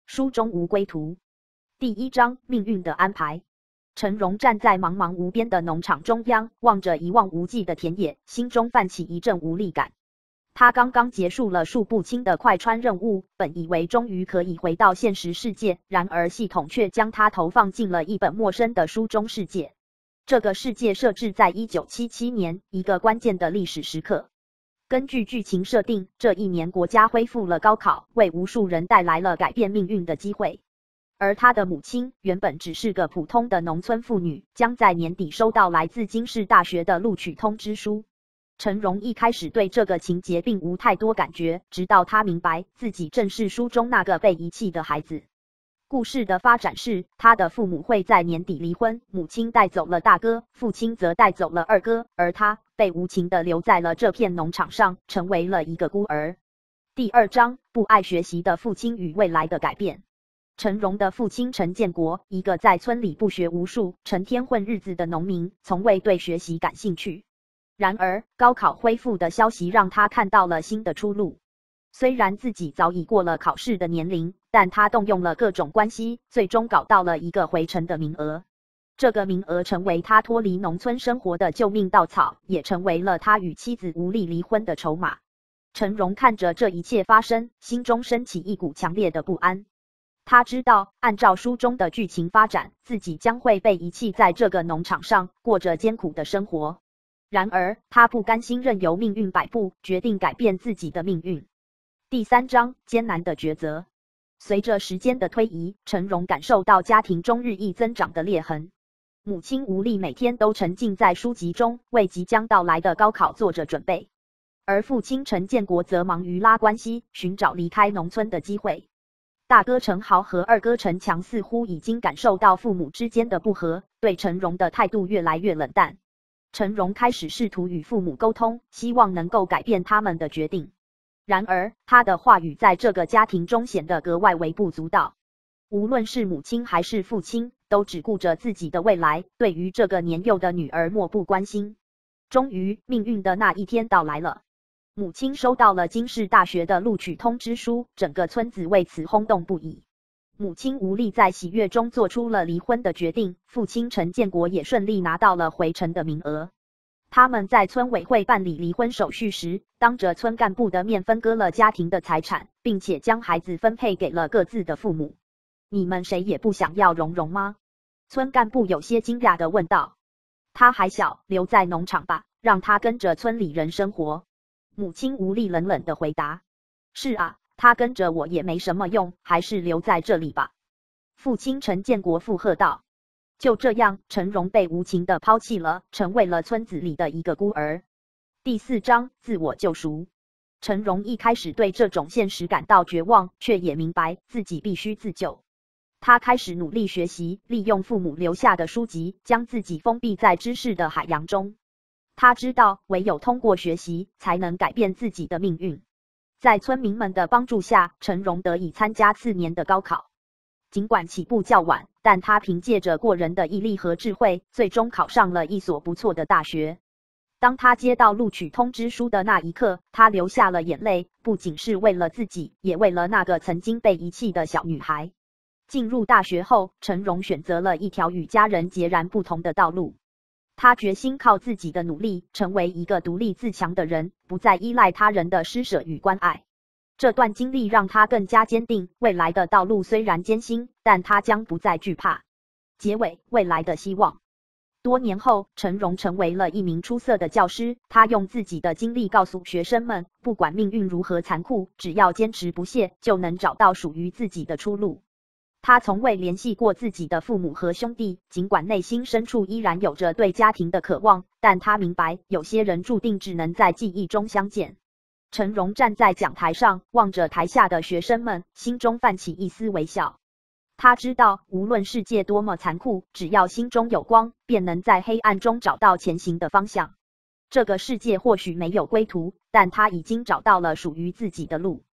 书中无归途。第1章命运的安排。陈荣站在茫茫无边的农场中央，望着一望无际的田野，心中泛起一阵无力感。他刚刚结束了数不清的快穿任务，本以为终于可以回到现实世界，然而系统却将他投放进了一本陌生的书中世界。这个世界设置在1977年，一个关键的历史时刻。根据剧情设定，这一年国家恢复了高考，为无数人带来了改变命运的机会。而他的母亲原本只是个普通的农村妇女，将在年底收到来自京市大学的录取通知书。陈荣一开始对这个情节并无太多感觉，直到他明白自己正是书中那个被遗弃的孩子。故事的发展是，他的父母会在年底离婚，母亲带走了大哥，父亲则带走了二哥，而他被无情地留在了这片农场上，成为了一个孤儿。第2章，不爱学习的父亲与未来的改变。陈荣的父亲陈建国，一个在村里不学无术、成天混日子的农民，从未对学习感兴趣。然而，高考恢复的消息让他看到了新的出路。虽然自己早已过了考试的年龄，但他动用了各种关系，最终搞到了一个回城的名额。这个名额成为他脱离农村生活的救命稻草，也成为了他与妻子无力离婚的筹码。陈荣看着这一切发生，心中升起一股强烈的不安。他知道，按照书中的剧情发展，自己将会被遗弃在这个农场上，过着艰苦的生活。然而，他不甘心任由命运摆布，决定改变自己的命运。第3章，艰难的抉择。随着时间的推移，陈荣感受到家庭中日益增长的裂痕。母亲吴丽每天都沉浸在书籍中，为即将到来的高考做着准备，而父亲陈建国则忙于拉关系，寻找离开农村的机会。大哥陈豪和二哥陈强似乎已经感受到父母之间的不和，对陈荣的态度越来越冷淡。陈荣开始试图与父母沟通，希望能够改变他们的决定。然而，他的话语在这个家庭中显得格外微不足道。无论是母亲还是父亲，都只顾着自己的未来，对于这个年幼的女儿漠不关心。终于，命运的那一天到来了。母亲收到了京市大学的录取通知书，整个村子为此轰动不已。母亲吴丽在喜悦中做出了离婚的决定，父亲陈建国也顺利拿到了回城的名额。他们在村委会办理离婚手续时，当着村干部的面分割了家庭的财产，并且将孩子分配给了各自的父母。你们谁也不想要蓉蓉吗？村干部有些惊讶地问道。他还小，留在农场吧，让他跟着村里人生活。母亲吴丽冷冷地回答。是啊，他跟着我也没什么用，还是留在这里吧。父亲陈建国附和道。就这样，陈荣被无情地抛弃了，成为了村子里的一个孤儿。第4章，自我救赎。陈荣一开始对这种现实感到绝望，却也明白自己必须自救。他开始努力学习，利用父母留下的书籍，将自己封闭在知识的海洋中。他知道，唯有通过学习，才能改变自己的命运。在村民们的帮助下，陈荣得以参加次年的高考。尽管起步较晚，但他凭借着过人的毅力和智慧，最终考上了一所不错的大学。当他接到录取通知书的那一刻，他流下了眼泪，不仅是为了自己，也为了那个曾经被遗弃的小女孩。进入大学后，陈荣选择了一条与家人截然不同的道路。他决心靠自己的努力，成为一个独立自强的人，不再依赖他人的施舍与关爱。这段经历让他更加坚定，未来的道路虽然艰辛，但他将不再惧怕。结尾，未来的希望。多年后，陈荣成为了一名出色的教师，他用自己的经历告诉学生们，不管命运如何残酷，只要坚持不懈，就能找到属于自己的出路。他从未联系过自己的父母和兄弟，尽管内心深处依然有着对家庭的渴望，但他明白，有些人注定只能在记忆中相见。陈荣站在讲台上，望着台下的学生们，心中泛起一丝微笑。他知道，无论世界多么残酷，只要心中有光，便能在黑暗中找到前行的方向。这个世界或许没有归途，但他已经找到了属于自己的路。